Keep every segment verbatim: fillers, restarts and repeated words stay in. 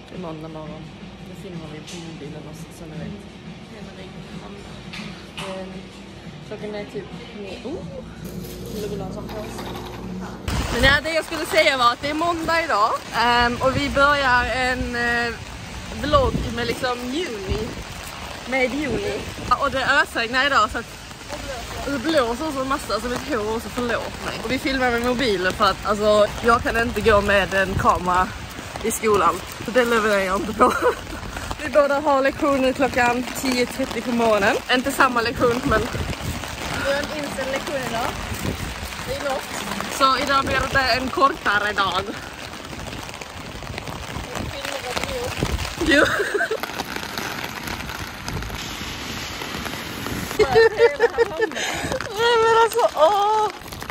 i måndag morgon. Nu filmar vi på mobilen också, så ni vet. Klockan är typ med... Oh! Jag vill ha en sån paus. Men ja, det jag skulle säga var att det är måndag idag. Um, och vi börjar en uh, vlogg med liksom juni. Med juni. Och det ösregnar idag så att det blåser så massa så mitt hår också, förlåt mig. Och vi filmar med mobilen för att alltså, jag kan inte gå med en kamera i skolan. Så det levererar jag inte på. Vi båda har lektioner klockan tio trettio på morgonen. Inte samma lektion men... Du har en inställd lektion idag. Det är något. Så idag blir det en kortare dag. Jo. Nej men alltså, åh!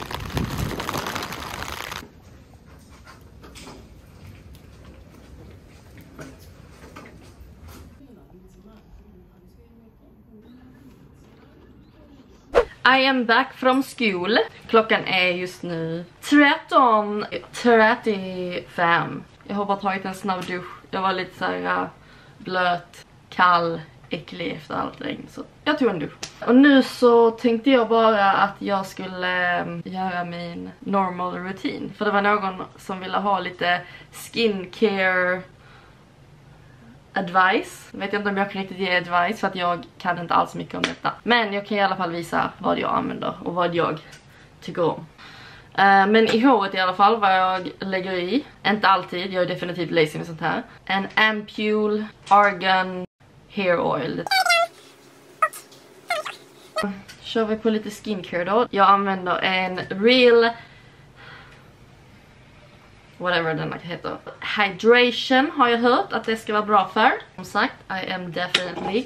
I am back from school. Klockan är just nu tretton trettiofem. Jag har bara tagit en snabb dusch. Jag var lite så här blöt, kall, äcklig efter allt regn. Så jag tog en dusch. Och nu så tänkte jag bara att jag skulle göra min normal routine. För det var någon som ville ha lite skincare advice. Jag vet inte om jag kan riktigt ge advice för att jag kan inte alls mycket om detta. Men jag kan i alla fall visa vad jag använder och vad jag tycker om. Uh, men i håret i alla fall vad jag lägger i. Inte alltid, jag är definitivt lazy med sånt här. En Ampule Argan Hair Oil. Kör vi på lite skincare då. Jag använder en Real... whatever den heter. Hydration har jag hört att det ska vara bra för. Som sagt, I am definitely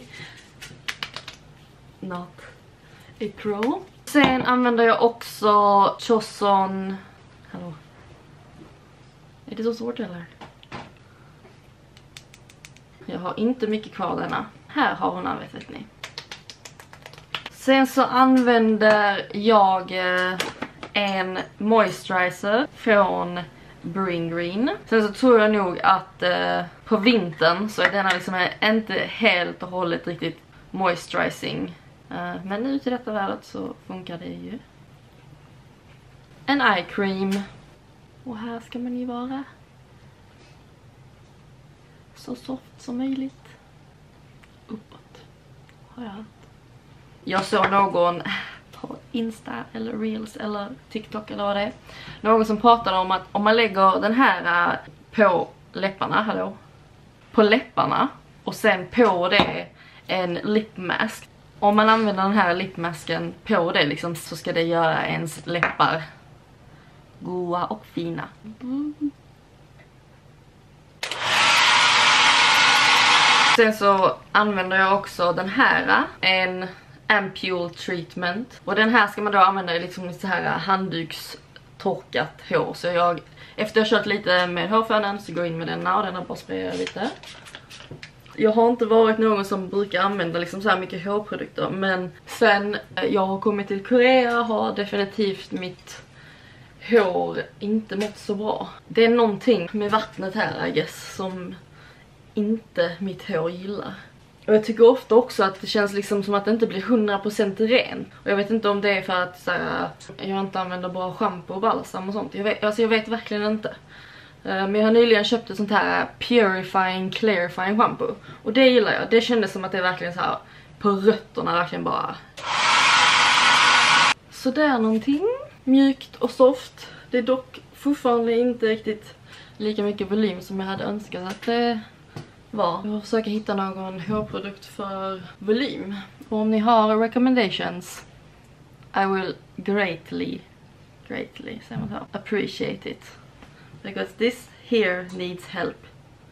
not a pro. Sen använder jag också Choson... Hallå? Är det så svårt eller? Jag har inte mycket kvar denna. Här har hon använt, vet ni. Sen så använder jag en moisturizer från Bring Green. Sen så tror jag nog att eh, på vintern så är denna liksom inte helt och hållet riktigt moisturizing. Uh, men nu till detta värdet så funkar det ju. En eye cream. Och här ska man ju vara så soft som möjligt. Uppåt. Har jag hört. Jag såg någon på Insta eller Reels eller TikTok eller vad det är. Någon som pratade om att om man lägger den här på läpparna, hallå? På läpparna och sen på det en lipmask. Om man använder den här lipmasken på det liksom, så ska det göra ens läppar goda och fina. Mm. Sen så använder jag också den här, en Ampule treatment. Och den här ska man då använda liksom så här handdukstorkat hår. Så jag, efter jag har kört lite med hårfönen så går jag in med denna och den har bara sprayat lite. Jag har inte varit någon som brukar använda liksom så här mycket hårprodukter. Men sen jag har kommit till Korea har definitivt mitt hår inte mått så bra. Det är någonting med vattnet här, I guess, som inte mitt hår gillar. Och jag tycker ofta också att det känns liksom som att det inte blir hundra procent ren. Och jag vet inte om det är för att så här, jag inte använder bra shampoo och balsam och sånt. Jag vet, alltså jag vet verkligen inte. Uh, men jag har nyligen köpt ett sånt här purifying, clarifying shampoo. Och det gillar jag. Det kändes som att det är verkligen så här på rötterna verkligen bara. Så det är någonting mjukt och soft. Det är dock fortfarande inte riktigt lika mycket volym som jag hade önskat att det var. Jag försöker hitta någon hårprodukt för volym. Och om ni har recommendations, I will greatly, greatly, säger man så, appreciate it. Because this here needs help.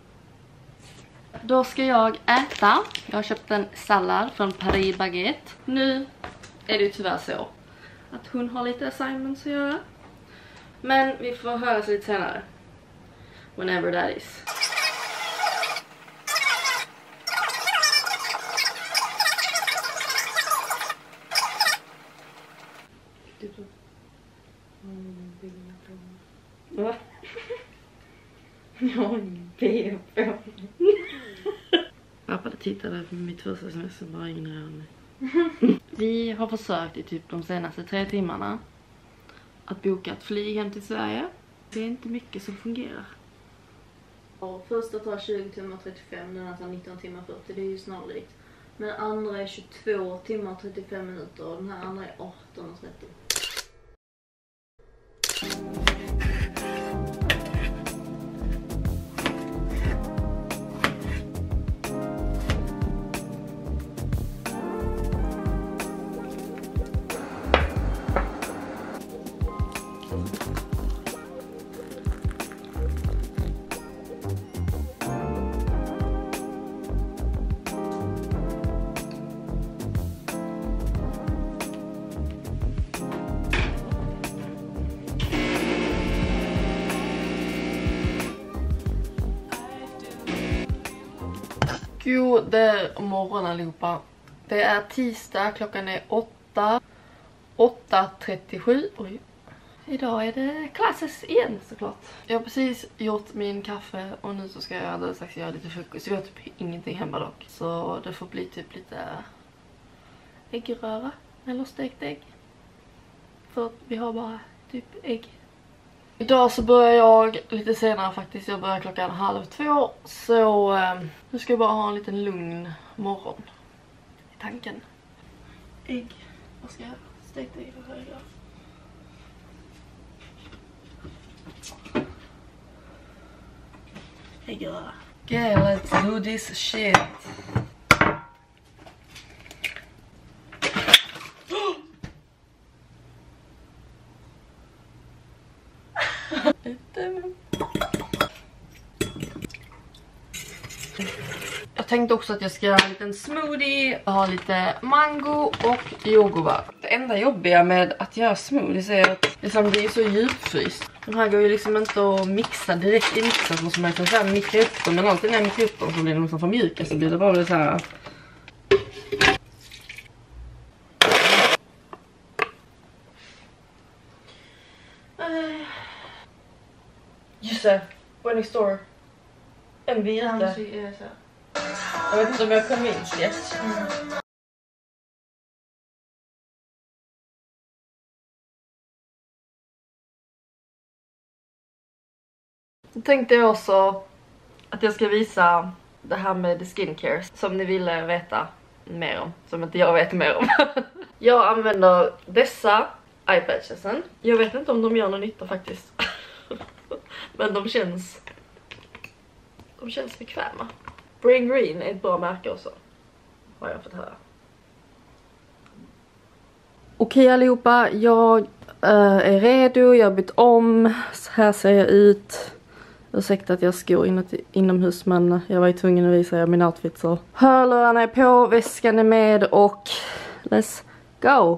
Då ska jag äta. Jag har köpt en sallad från Paris Baguette. Nu är det ju tyvärr så att hon har lite assignments att göra. Men vi får höra sig lite senare. Whenever that is. Va? Jag har ingen P F. Pappa tittade på mitt första sms som bara ignorerade mig. Vi har försökt i typ de senaste tre timmarna att boka ett flyg hem till Sverige. Det är inte mycket som fungerar. Och första tar tjugo timmar trettiofem, den tar nitton timmar fyrtio, det är ju snarlikt. Men andra är tjugotvå timmar trettiofem minuter och den här andra är arton och trettio. God morgon allihopa. Det är tisdag, klockan är åtta. åtta trettiosju. Oj. Idag är det classes igen såklart. Jag har precis gjort min kaffe och nu så ska jag alldeles strax göra lite frukost. Jag har typ ingenting hemma dock. Så det får bli typ lite äggröra eller stekt ägg. För att vi har bara typ ägg. Idag så börjar jag lite senare faktiskt. Jag börjar klockan halv två. Så eh, nu ska jag bara ha en liten lugn morgon i tanken. Ägg. Vad ska jag göra? Stekt ägg. Vad ska jag göra? Äggröra. Okay, let's do this shit. Jag tänkte också att jag ska göra en liten smoothie. Jag har lite mango och jordgubbar. Det enda jobbiga med att göra smoothies är att liksom, det är så djupfryst. De här går ju liksom inte att mixa direkt i mixen. Så måste man liksom så här mikra upp dem. Men alltid när jag mikrar upp dem så blir de liksom för mjuka. Så blir det bara så här. Just det. When I store. En virte. Jag vet inte om jag kommer minst det. Mm. Så tänkte jag också att jag ska visa det här med skincare som ni ville veta mer om. Som inte jag vet mer om. Jag använder dessa eyepatchesen. Jag vet inte om de gör någon nytta faktiskt. Men de känns De känns bekväma. Brain Green är ett bra märke också. Har jag fått höra. Okej allihopa, jag äh, är redo. Jag har bytt om. Så här ser jag ut. Ursäkta att jag skor inuti, inomhus, men jag var ju tvungen att visa er min outfit. Så hörlurarna är på, väskan är med och let's go!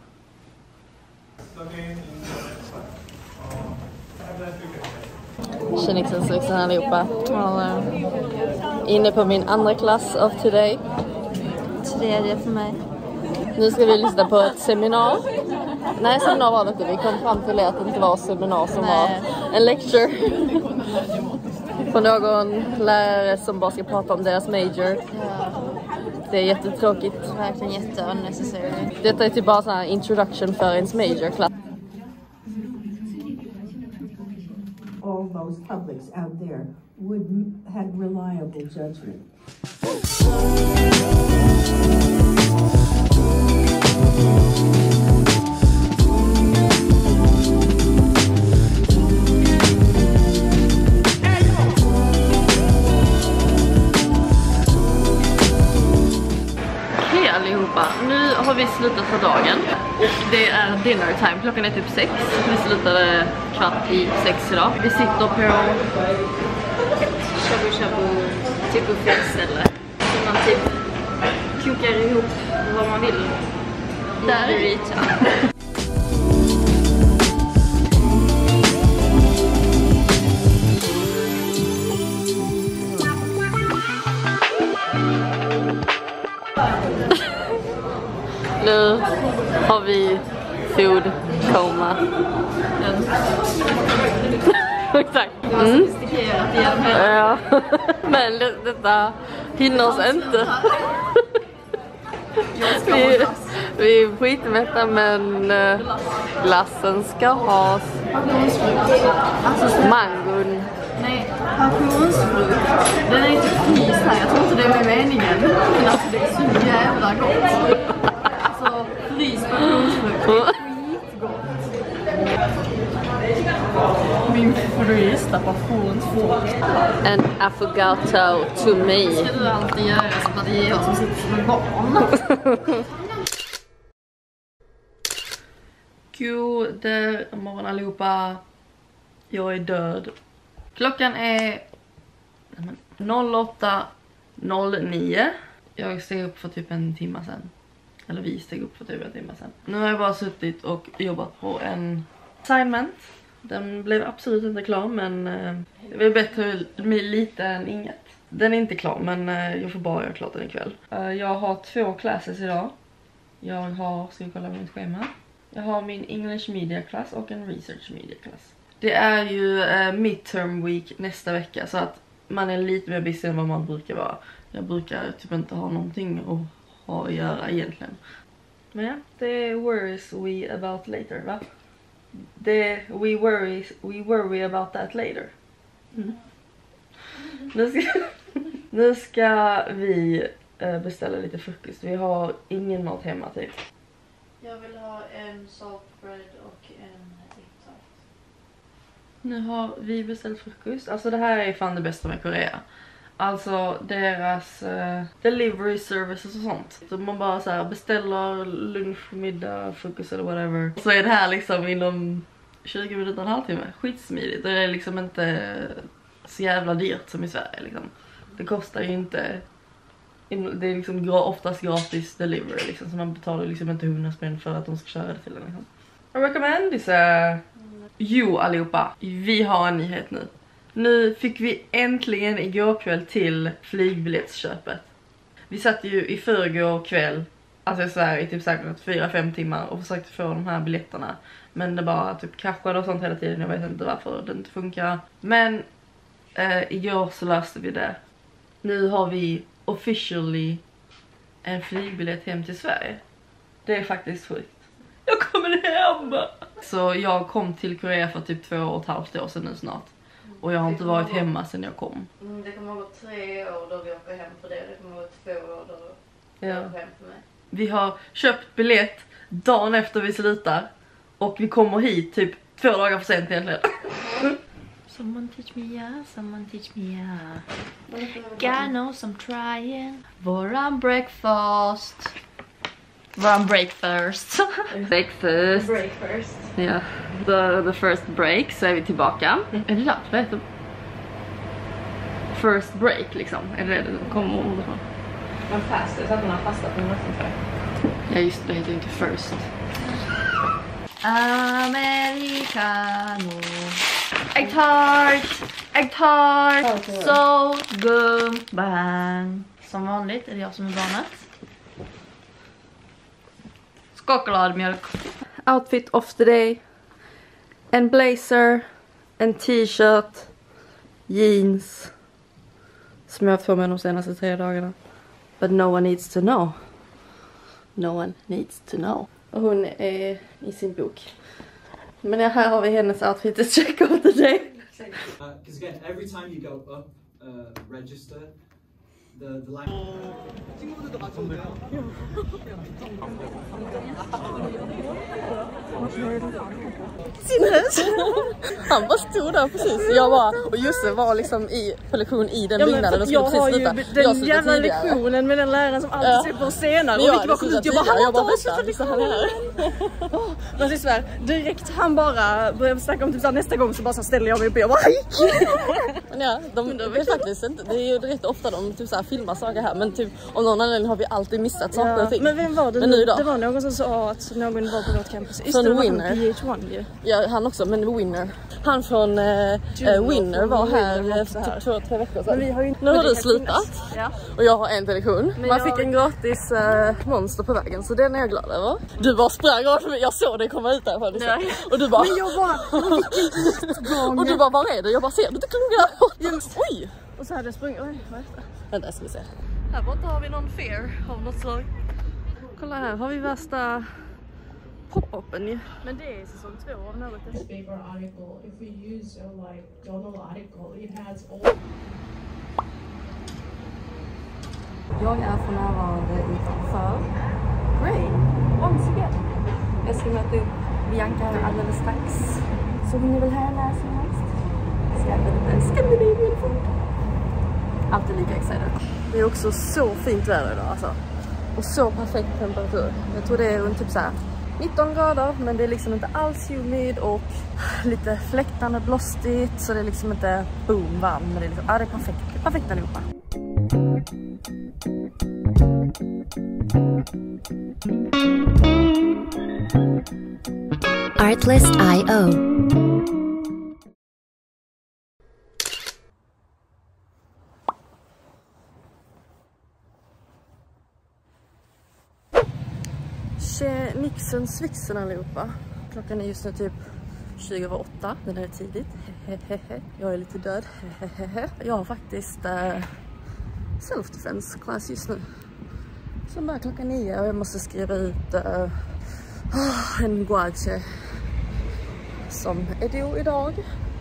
Tjenixen så allihopa. Inne på min andra klass of today. Tredje för mig. Nu ska vi lyssna på ett seminar. Nej, seminar var det inte. Vi kom fram till att det inte var seminar som Nej. var en lecture. På någon lärare som bara ska prata om deras major. Ja. Det är jättetråkigt. Verkligen jätteunnecessary. Detta är typ bara sån här introduction för ens major class. All those publics out there would have reliable judgment. Hej allihopa, nu har vi slutat för dagen och det är dinner time. Klockan är typ sex. Vi slutade kvart i sex idag. Vi sitter på Shabu shabu typ bufféställe. Så man typ kokar ihop vad man vill. Där. Nu har vi food coma. Exakt. Det var Mm. sofistikerat i de här. Ja. Men det, detta hinner oss inte. Vi, vi är skitmätta, men uh, glassen ska ha mangon. Nej, passionsfrukt. Den är inte fris här. Jag tror inte det är meningen. Men alltså det är så jävla gott. Alltså fris passionsfrukt. Skitgott. Min frysta passionsfrukt. En affogato to me. Ska du alltid göra som att det är jag som sitter som en barn? God morgon allihopa. Jag är död. Klockan är åtta noll nio. Jag steg upp för typ en timme sedan. Eller vi steg upp för typ en timme sedan. Nu har jag bara suttit och jobbat på en assignment. Den blev absolut inte klar, men eh, det är bättre med lite än inget. Den är inte klar, men eh, jag får bara göra klart den ikväll. Uh, jag har två classes idag. Jag har, ska vi kolla mitt schema. Jag har min English Media Class och en Research Media Class. Det är ju eh, midterm week nästa vecka, så att man är lite mer busy än vad man brukar vara. Jag brukar typ inte ha någonting att ha att göra egentligen. Men ja, det worries we about later, va? Det we worry, we worry about that later. Mm. Nu ska, nu ska vi eh, beställa lite frukost. Vi har ingen mat hemma typ. Jag vill ha en saltbread och en äggtart. Nu har vi beställt frukost. Alltså det här är fan det bästa med Korea. Alltså deras uh, delivery services och sånt. Så man bara så här beställer lunch, middag, frukost eller whatever. Så är det här liksom inom tjugo minuter, en halvtimme. Skitsmidigt. Och det är liksom inte så jävla dyrt som i Sverige liksom. Det kostar ju inte. Det är liksom oftast gratis delivery liksom. Så man betalar liksom inte hundra spänn för att de ska köra det till en liksom. I recommend this. Uh... Jo allihopa, vi har en nyhet nu. Nu fick vi äntligen igår kväll till flygbiljettsköpet. Vi satt ju i förrgår kväll, alltså i Sverige, i typ säkert fyra fem timmar och försökte få de här biljetterna. Men det bara typ kraschade och sånt hela tiden, jag vet inte varför det inte funkar. Men eh, igår så löste vi det. Nu har vi officially en flygbiljett hem till Sverige. Det är faktiskt sjukt. Jag kommer hem! Så jag kom till Korea för typ två och ett halvt år sedan nu snart. Och jag har inte varit hemma sedan jag kom. Mm, det kommer att gå tre år då vi åker hem för det. Det kommer att gå två år då vi ja. åker hem för mig. Vi har köpt biljett dagen efter vi slutar. Och vi kommer hit typ två dagar för sent egentligen. Someone teach me yeah, someone teach me yeah. God knows I'm trying. Våran breakfast. Våran breakfast. Breakfast. Break first. Ja, the, the first break så är vi tillbaka. Mm. Är det där det heter? First break liksom. Är det det det kommer ordet från? Men fast, det är så att man har fastat på nästan för. Ja just det, det heter inte first. Americano. Äggtart! Äggtart! Så gum bang. Som vanligt är det jag som är barnet. Chokladmjölk. Outfit of the day. En blazer. En t-shirt. Jeans. Som jag har haft på mig de senaste tre dagarna. But no one needs to know. No one needs to know. Och hon är i sin bok. Men här har vi hennes outfit to check out the day. Because uh, again, every time you go up, uh, register, the, the line... Sinnes! Han bara stod där precis. Jag var, och Jussi var liksom i på lektion i den ja, byggnaden och skulle jag precis sluta. Jag har ju den jävla tidigare. lektionen med den läraren som alltid ja. ser på senare. Men jag, och Vicky bara, jag, jag bara, jag bara vänta, vänta, han är här. Men det är svär, direkt han bara började snacka om typ såhär, nästa gång så bara så ställer jag mig upp och jag bara hej! Men ja, de, det är faktiskt inte, det är ju direkt ofta de typ såhär filma saker här. Men typ, om någon anledning har vi alltid missat saker Ja, och ting. men vem var det? Men nu då? Det var någon som sa att någon var på vårt campus. Just Från det, var Winner. P H ett ju. Ja, han också, men Winner. Han från eh, eh, Winner var här för typ två, tre veckor sedan. Men vi har ju, nu har du slutat. Ja. Och jag har en till lektion. Men Man jag... fick en gratis eh, monster på vägen, så den är jag glad över. Du bara sprang av mig, jag såg dig komma ut därifrån. Nej. Och du bara... Men jag bara, vilken utgång. Och du bara, var är du? Jag bara, ser du inte klunga? Oj! Och så hade jag sprungit, oj, vad är det? Vänta, ska vi se. Här borta har vi någon fair av något slag. Kolla här, har vi värsta pop-upen ju. Men det är säsong två av något. Paper article, if we use a like journal article, it has all. Jag är för närvarande utanför Grey. Once again. Jag ska möta upp Bianca här alldeles strax. Så hon är väl här när som helst. Jag ska äta lite Scandinavian food. Alltid lika excited. Det är också så fint väder idag alltså. Och så perfekt temperatur. Jag tror det är runt typ så här nitton grader, men det är liksom inte alls humid och lite fläktande blåstigt, så det är liksom inte boom varm, men det är liksom, ja, det är perfekt. Det är perfekt allihopa. Artlist I O. Nixon Swixen allihopa. Klockan är just nu typ tjugo över åtta. Den är tidigt. Jag är lite död. Jag har faktiskt uh, self-defense class just nu. Så bara klockan nio och jag måste skriva ut uh, en guache som är due idag.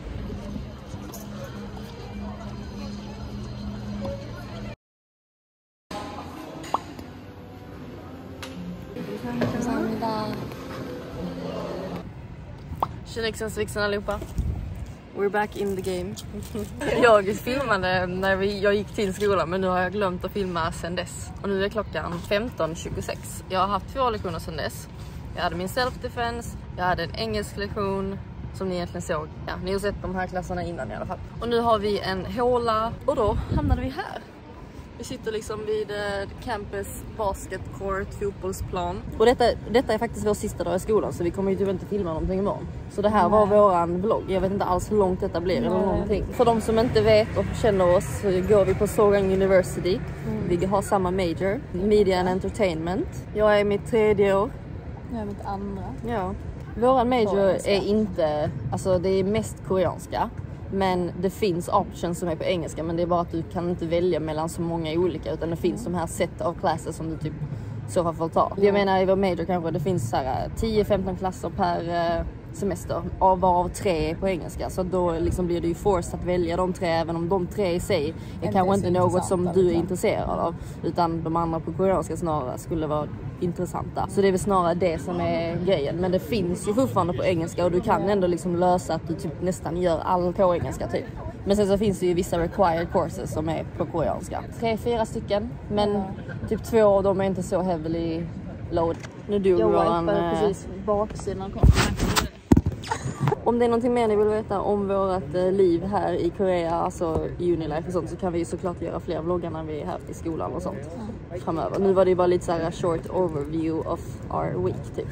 Nixon Swixen allihopa. We're back in the game. Jag filmade när vi, jag gick till skolan, men nu har jag glömt att filma sen dess. Och nu är klockan femton tjugosex. Jag har haft två lektioner sen dess. Jag hade min self-defense, jag hade en engelsk lektion som ni egentligen såg. Ja, ni har sett de här klasserna innan i alla fall. Och nu har vi en håla och då hamnade vi här. Vi sitter liksom vid eh, campus basket court, fotbollsplan. Och detta, detta är faktiskt vår sista dag i skolan, så vi kommer ju typ inte filma någonting imorgon. Så det här var våran vlogg. Jag vet inte alls hur långt detta blir eller någonting. För de som inte vet och känner oss så går vi på Sogang University. Mm. Vi har samma major, Media and Entertainment. Jag är mitt tredje år. Jag är mitt andra. Ja. Våran major är inte, alltså det är mest koreanska. Men det finns options som är på engelska, men det är bara att du kan inte välja mellan så många olika, utan det finns de här set av klasser som du typ så fall får ta. Jag menar i vår major kanske det finns så här tio femton klasser per semester, av varav tre på engelska, så då liksom blir det ju forced att välja de tre, även om de tre i sig är inte kanske inte något som du är intresserad av, utan de andra på koreanska snarare skulle vara intressanta. Så det är väl snarare det som är grejen, men det finns ju fortfarande på engelska och du kan ändå liksom lösa att du typ nästan gör allt på engelska typ. Men sen så finns det ju vissa required courses som är på koreanska. Tre, fyra stycken, men typ två av dem är inte så heavily load. Nu dog våran... Jag precis baksidan kom. Om det är någonting mer ni vill veta om vårt eh, liv här i Korea, alltså Unilife och sånt, så kan vi ju såklart göra fler vloggar när vi är här i skolan och sånt mm. framöver. Nu var det ju bara lite så här short overview of our week typ.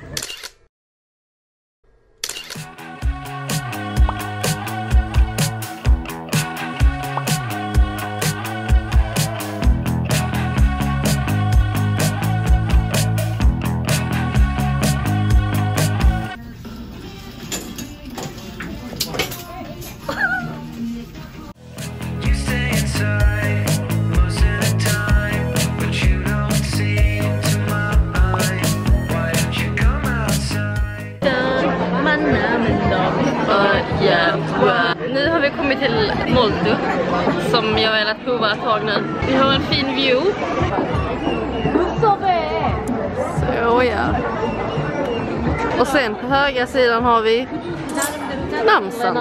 Nu har vi kommit till Molto som jag har velat prova ett tag nu. Vi har en fin view. Så ja. Och sen på högra sidan har vi Namsan.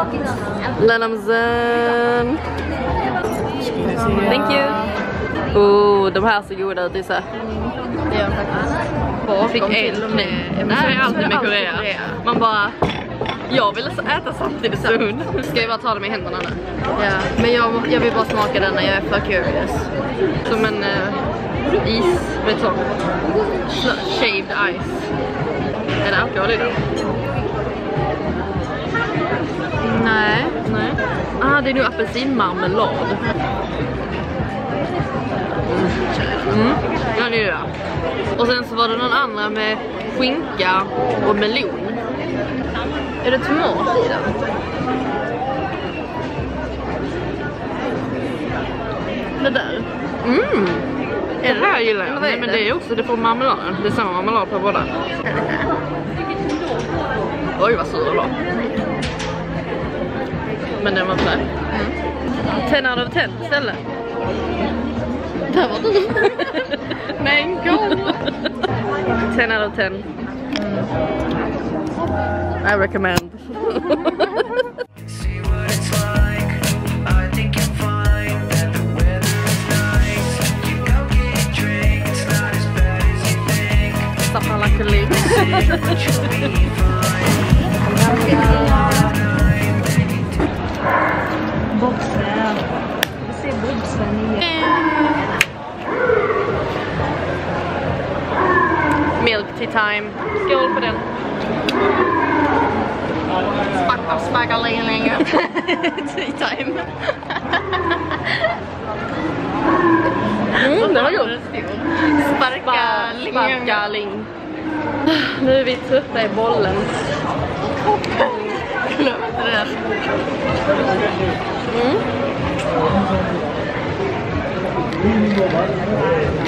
Namsan. Thank you. Oh, de här ser goda ut, Issa. Det gör faktiskt. Jag fick en. Nej, det är alltid med Korea. Man bara... Jag vill äta samtidigt som hund. Ska jag bara ta dem i händerna nu? Ja, men jag, jag vill bara smaka den när jag är för curious. Som en uh, is, vet du, shaved ice. Är det alkohol i den? Nej, nej. Ah, det är nu apelsinmarmelad. Mm, ja det är det. Och sen så var det någon andra med skinka och melon. Är det tomat i den? Det där. Mm. Är det här gillar jag. Nej, men det är också, det får marmelad. Det är samma marmelad på båda. Oj vad sur det var. Men den var sådär. Mm. ten out of ten istället. Där var du. Men go. ten out of ten. Mm. I recommend. Something like a leaf. Bobsvän. Vi ser bobsvän igen. Milk tea time. Skål på den. Spacka, spacka länge, länge. Tea time. Mm, det var gott. Sparka, sparka, ling. Nu är vi trötta i bollen. Glömde det. Mm.